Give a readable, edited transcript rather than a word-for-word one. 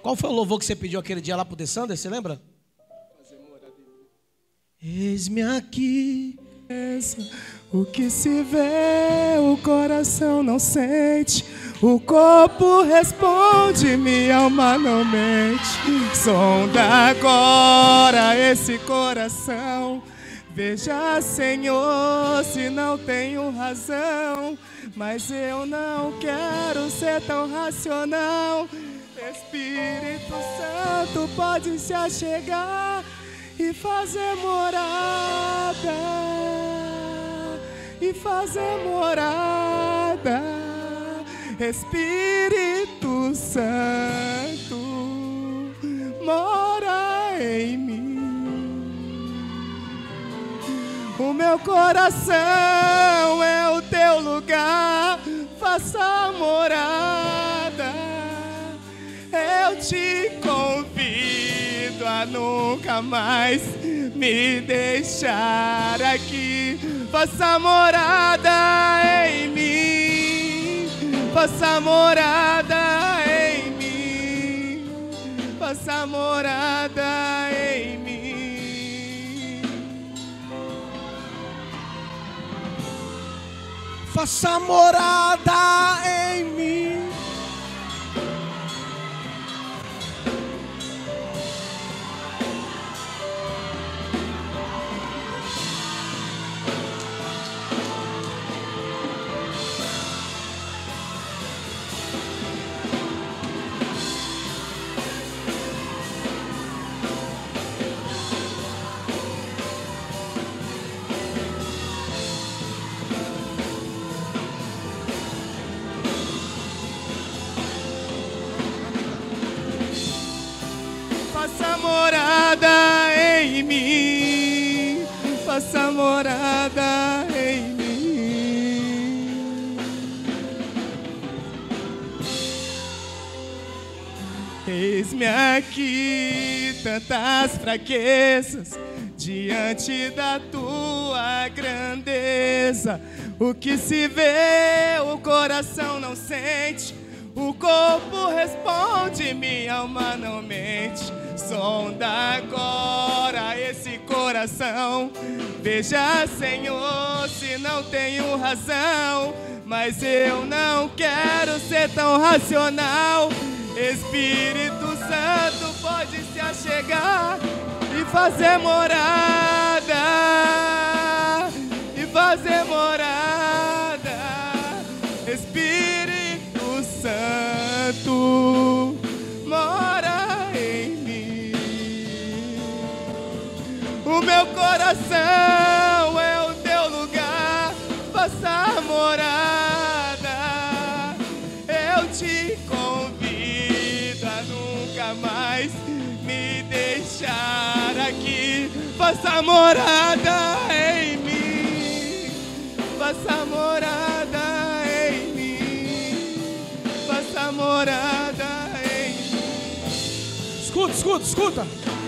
Qual foi o louvor que você pediu aquele dia lá pro The Sander, você lembra? Eis-me aqui. O que se vê, o coração não sente. O corpo responde, minha alma não mente. Sonda agora esse coração. Veja, Senhor, se não tenho razão. Mas eu não quero ser tão racional. Espírito Santo pode se achegar e fazer morada, e fazer morada. Espírito Santo mora em mim. O meu coração é o teu lugar, faça morada. Eu te convido a nunca mais me deixar aqui. Faça morada em mim, faça morada em mim, faça morada em mim. Faça morada em mim. Faça morada em mim, faça morada em mim. Eis-me aqui, tantas fraquezas, diante da tua grandeza. O que se vê, o coração não sente. O corpo responde, minha alma não mente. Sonda agora esse coração. Veja, Senhor, se não tenho razão. Mas eu não quero ser tão racional. Espírito Santo pode se achegar e fazer morada, e fazer morada. Espírito Santo mora em mim. O meu coração é o teu lugar, faça morada. Eu te convido a nunca mais me deixar aqui. Faça morada em mim, faça morada em mim, faça morada em mim. Escuta, escuta, escuta.